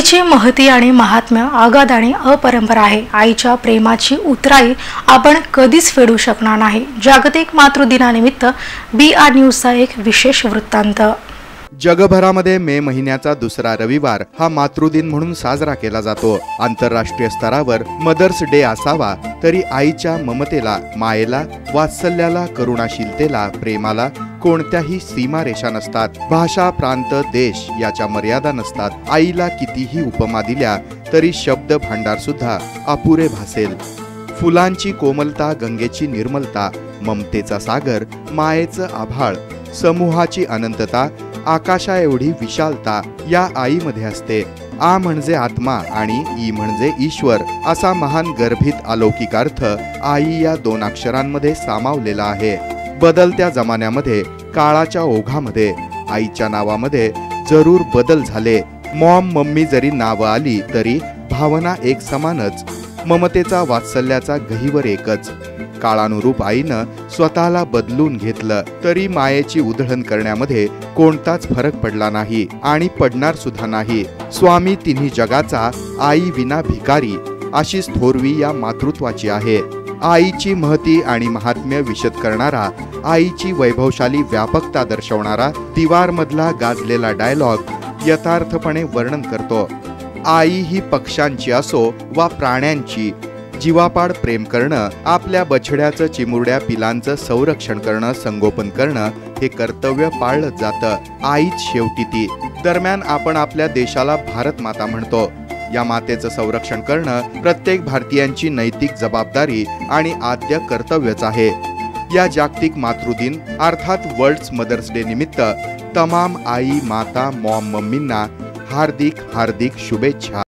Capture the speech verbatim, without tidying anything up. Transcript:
आईची महती आणि महात्म्य अगाध आणि अपरंपार आहे। आईच्या प्रेमाची उतराई आपण कधीच फेडू शकणार नाही। जागतिक मातृदिनानिमित्त बी आर न्यूजचा एक विशेष वृत्तांत। जगभरामध्ये मे महिन्याचा दुसरा रविवार हा मातृदिन म्हणून साजरा केला जातो। आंतरराष्ट्रीय स्तरावर मदर्स डे असावा तरी आईच्या ममतेला, मायेला, वात्सल्याला, करुणाशीलतेला, प्रेमाला कोणत्याही सीमारेषा नसतात। भाषा, प्रांत, देश याच्या मर्यादा नसतात। आईला कितीही उपमा दिल्या तरी शब्द भांडार सुद्धा अपुरे भासेल। फुलांची कोमलता, गंगेची निर्मलता, ममतेचा सागर, मायेचं आभाळ, समूहाची अनंतता, आकाशा एवढी विशालता या आईमध्ये असते। आ म्हणजे आत्मा आणि ई म्हणजे ईश्वर असा महान गर्भित अलौकिक अर्थ आई या दोन अक्षरांमध्ये सामावलेला आहे। बदलत्या जमान्यामध्ये, काळाच्या ओघामध्ये आईच्या नावामध्ये जरूर बदल झाले। मॉम, मम्मी जरी नावं आली तरी भावना एक समानच। ममतेचा, वात्सल्याचा गहिवर एकच। काळानुरूप आईनं स्वतःला बदलून घेतलं तरी मायेची उधळण करण्यामध्ये कोणताच फरक पडला नाही आणि पडणार सुद्धा नाही। स्वामी तिन्ही जगाचा, आई विना भिकारी अशीच थोरवी या मातृत्वाची आहे। आईची महती आणि महात्म्य विशद करणारा, आईची वैभवशाली व्यापकता दर्शवणारा दिवार मधला गाजलेला डायलॉग यथार्थपणे वर्णन करतो। आई ही पक्ष्यांची असो वा प्राण्यांची, जीवापाड प्रेम करणं, आपल्या बछड्याचं, चिमुरड्या पिलांचं संरक्षण करणं, संगोपन करणं हे कर्तव्य पाळलं जातं। आईच शेवटी ती। दरम्यान आपण आपल्या देशाला भारत माता म्हणतो। या मातेचं संरक्षण करणं प्रत्येक भारतीयांची नैतिक जबाबदारी आणि आद्य कर्तव्यच आहे। या जागतिक मातृदिन अर्थात वर्ल्ड मदर्स डे निमित्त तमाम आई, माता, मॉम, मम्मींना हार्दिक हार्दिक शुभेच्छा।